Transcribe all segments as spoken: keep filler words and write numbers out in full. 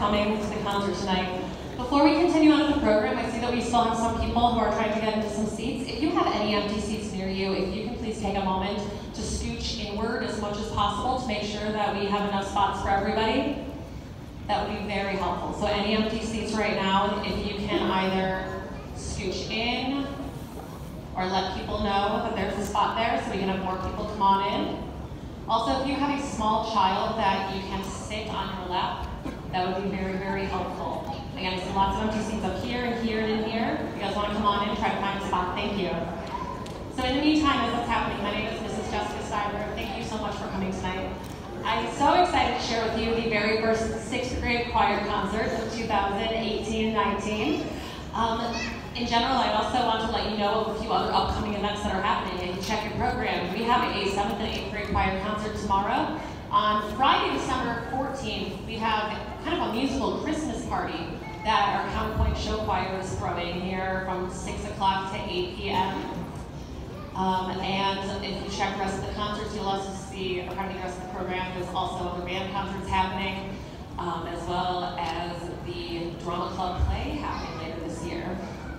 coming to the concert tonight. Before we continue on with the program, I see that we still have some people who are trying to get into some seats. If you have any empty seats near you, if you can please take a moment to scooch inward as much as possible to make sure that we have enough spots for everybody, that would be very helpful. So any empty seats right now, if you can either scooch in or let people know that there's a spot there so we can have more people come on in. Also, if you have a small child that you can sit on your lap, that would be very, very helpful. Again, I see lots of empty seats up here and here and in here. If you guys want to come on in, try to find a spot. Thank you. So in the meantime, as that's happening, my name is Missus Jessica Stiver. Thank you so much for coming tonight. I'm so excited to share with you the very first sixth grade choir concert of two thousand eighteen nineteen. Um, in general, I also want to let you know of a few other upcoming events that are happening, and you check your program. We have a seventh and eighth grade choir concert tomorrow. On Friday, December fourteenth, we have kind of a musical Christmas party that our Counterpoint Show Choir is throwing here from six o'clock to eight p m Um, and if you check the rest of the concerts, you'll also see, or part of the rest of the program, there's also other band concerts happening, um, as well as the Drama Club play happening later this year.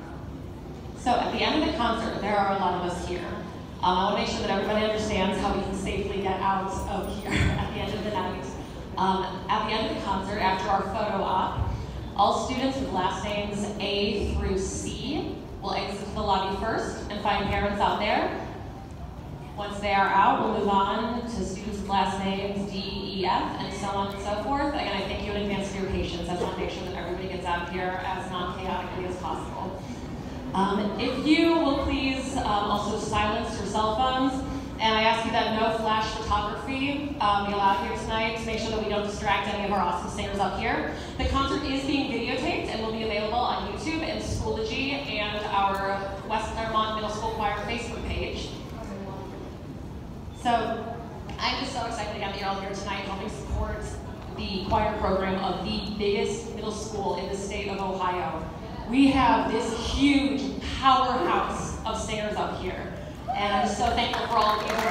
So at the end of the concert, there are a lot of us here. Um, I want to make sure that everybody understands how we can safely get out of here at the end of the night. Um, at the end of the concert, after our photo op, all students with last names A through C will exit the lobby first and find parents out there. Once they are out, we'll move on to students with last names D, E, F, and so on and so forth. Again, I thank you in advance for your patience. I want to make sure that everybody gets out of here as non-chaotically as possible. Um, if you will please um, also silence your cell phones, and I ask you that no flash photography um, be allowed here tonight to make sure that we don't distract any of our awesome singers up here. The concert is being videotaped and will be available on YouTube and Schoology and our West Claremont Middle School Choir Facebook page. So I'm just so excited again that you're all here tonight helping support the choir program of the biggest middle school in the state of Ohio. We have this huge powerhouse of singers up here, and I'm so thankful for all of you.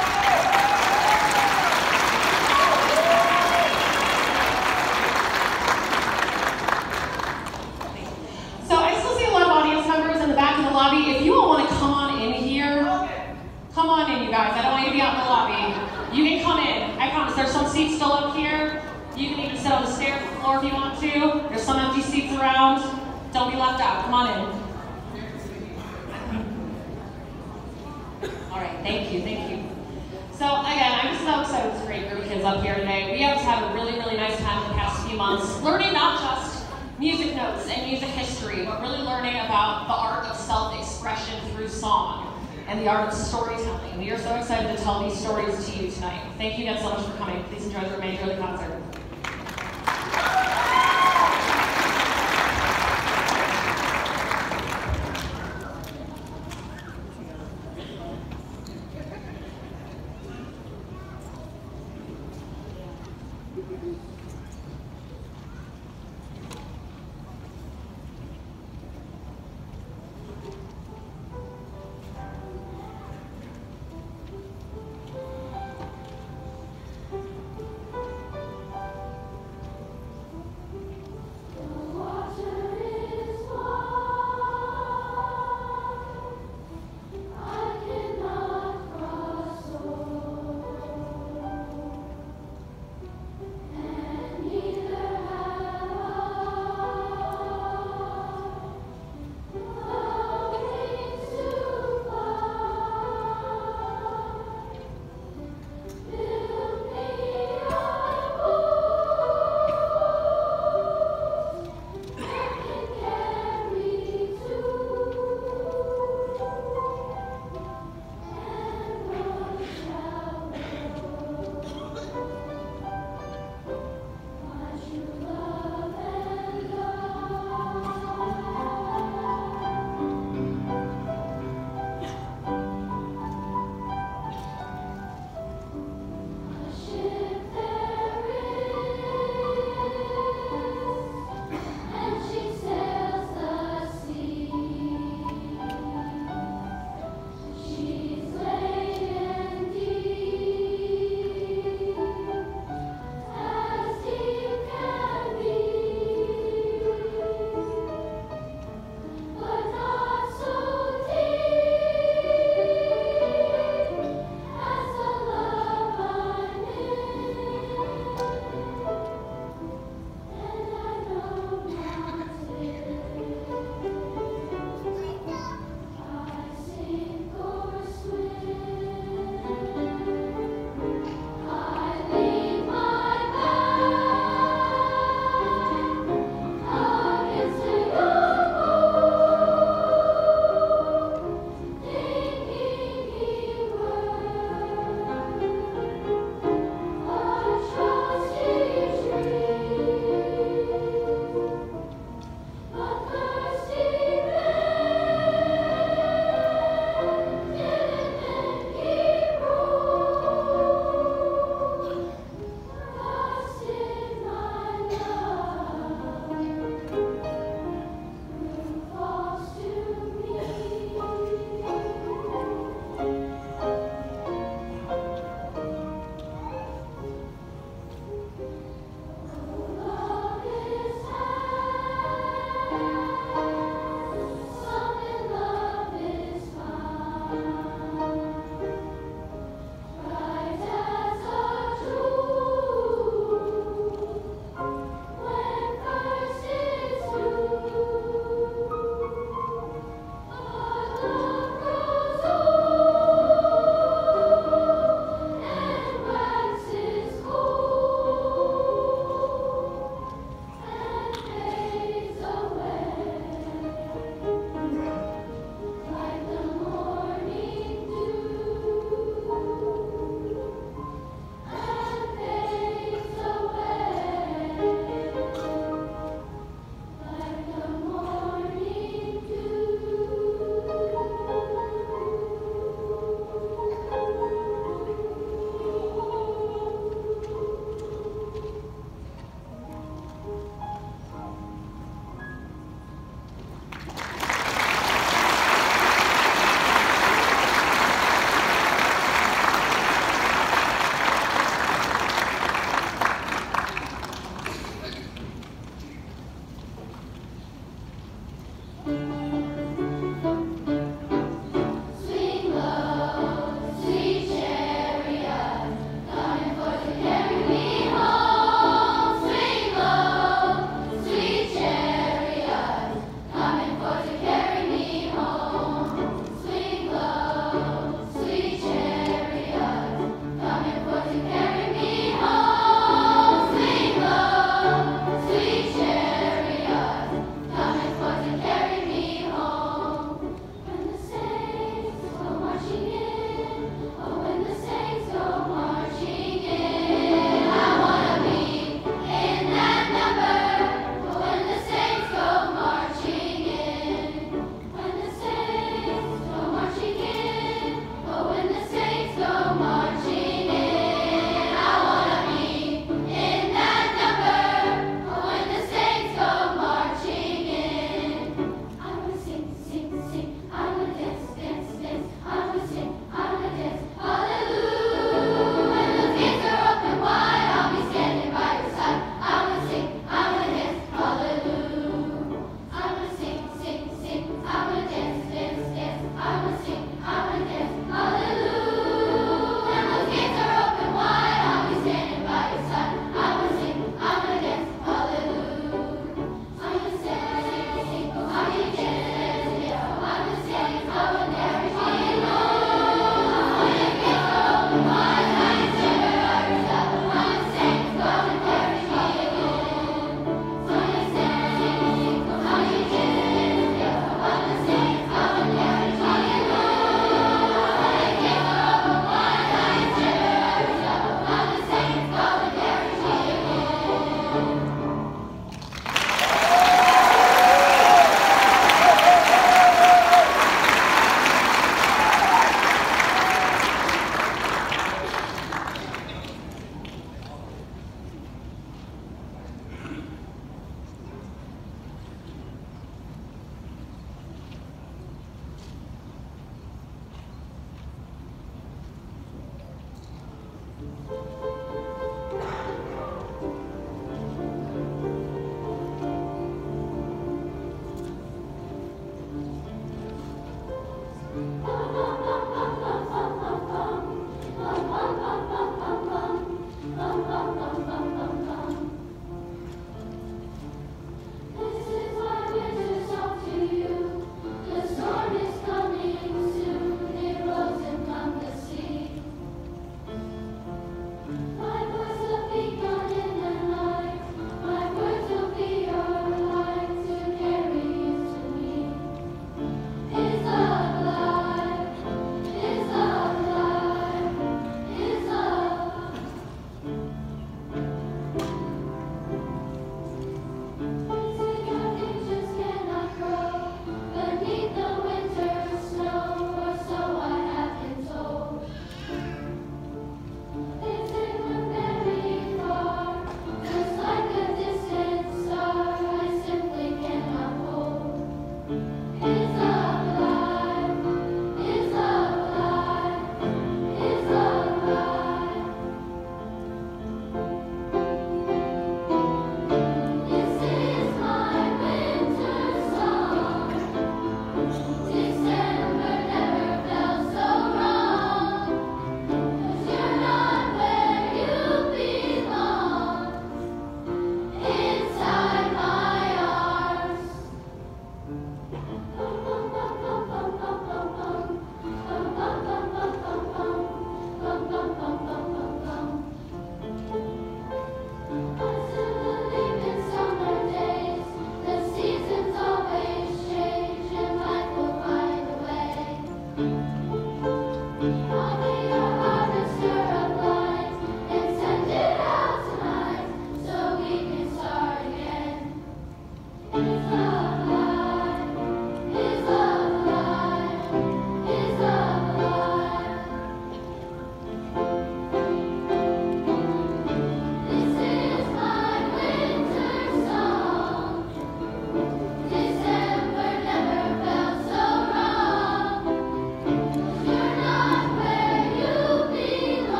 So I still see a lot of audience members in the back of the lobby. If you all want to come on in here, come on in, you guys. I don't want you to be out in the lobby. You can come in. I promise. There's some seats still up here. You can even sit on the stairs or the floor if you want to. There's some empty seats around. Don't be left out. Come on in. All right, thank you, thank you. So again, I'm just so excited with this great group of kids up here today. We have had a really, really nice time in the past few months, learning not just music notes and music history, but really learning about the art of self-expression through song and the art of storytelling. We are so excited to tell these stories to you tonight. Thank you again so much for coming. Please enjoy the remainder of the concert. And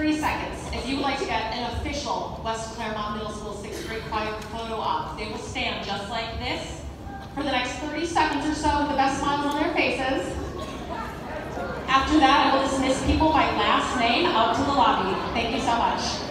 thirty seconds, if you would like to get an official West Claremont Middle School sixth grade choir photo op, they will stand just like this for the next thirty seconds or so with the best smiles on their faces. After that, I will dismiss people by last name out to the lobby. Thank you so much.